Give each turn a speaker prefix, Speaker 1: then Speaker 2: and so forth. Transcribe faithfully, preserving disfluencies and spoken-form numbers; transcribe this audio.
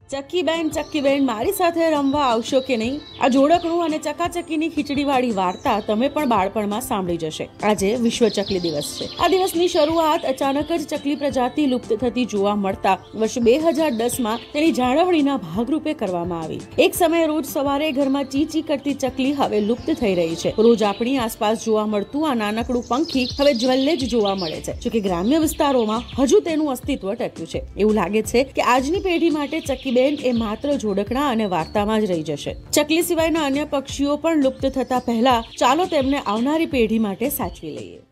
Speaker 1: ચક્કીબેન ચક્કીબેન મારી સાથે રમવા આવશો કે નહીં? આ જોડકણું અને ચકાચકીની ખીચડીવાળી વાર્તા તમે પણ બાળપણમાં સાંભળી જશે. આજે વિશ્વ ચકલી દિવસ છે. આ દિવસની શરૂઆત અચાનક જ ચકલી પ્રજાતિ લુપ્ત થતી જોવા મળતા વર્ષ બે હજાર દસ માં તેની જાળવણીના ભાગરૂપે કરવામાં આવી. એક સમયે રોજ સવારે ઘરમાં ચી ચી કરતી ચકલી હવે લુપ્ત થઈ રહી છે. રોજ આપણી આસપાસ જોવા મળતું આ નાનકડું પંખી હવે જ્વલ્લે જ જોવા મળે છે. જોકે ગ્રામ્ય વિસ્તારોમાં હજુ તેનું અસ્તિત્વ ટક્યું છે. એવું લાગે છે કે આજની પેઢી માટે ચક્કી એ માત્ર જોડકણા અને વાર્તામાં જ રહી જશે. ચકલી સિવાયના અન્ય પક્ષીઓ પણ લુપ્ત થતા પહેલા ચાલો તેમને આવનારી પેઢી માટે સાચવી લઈએ.